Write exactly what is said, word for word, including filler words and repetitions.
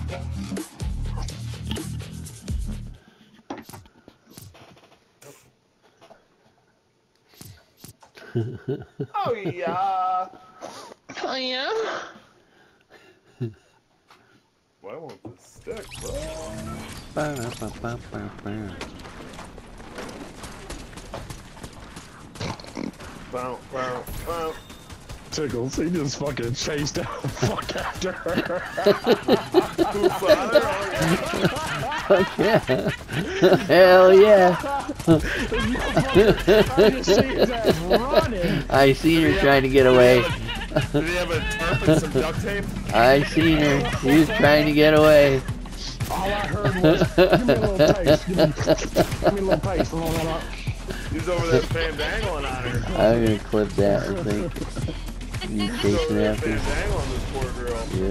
Oh yeah. Oh yeah. Well, I want the stick, bro. Bow, bow, bow. Tickles, he just fucking chased down the fuck after her. Fuck yeah. Hell yeah. I seen her trying to get away. Did he have a tarp and some duct tape? I seen her. He was trying to get away. All I heard was, give me a little taste. Give me, give me a little taste. He's over there pandangling on her. I'm gonna clip that, I think. You chasing after? Pandangling this poor girl. Yeah.